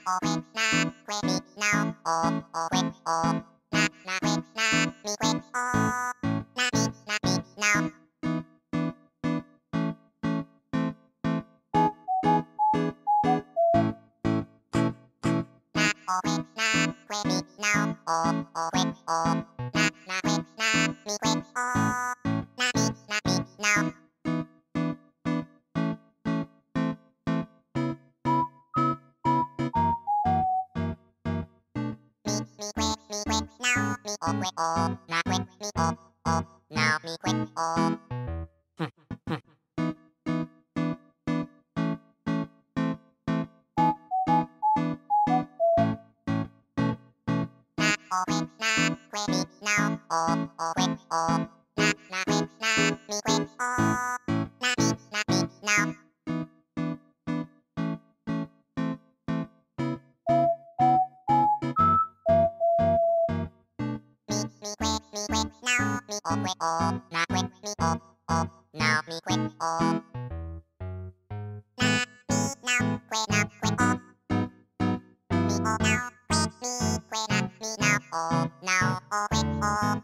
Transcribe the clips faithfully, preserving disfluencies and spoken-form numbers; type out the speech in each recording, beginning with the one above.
o quit na quit me now o o quit o na na quit na me quit o na me na me now na o quit na quit me now o o quit o na na quit na me quit o na me na me now me me quit me quit now me o quit o na quit me o o now me quit o o quit na quit me now o o quit o na na quit na me quit o na me na me now me me quit me quit now me o quit o na quit me o o now me quit o na me now quit now quit o me o now quit me quit na me now o now o quit o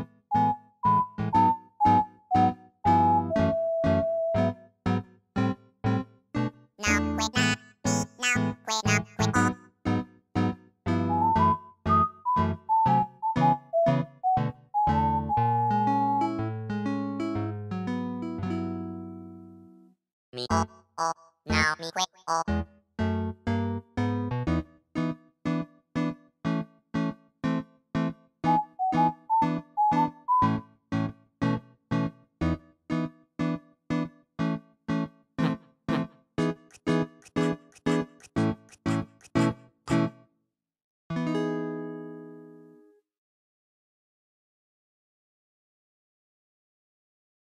now quit na me now quit now quit o me o o now me quit o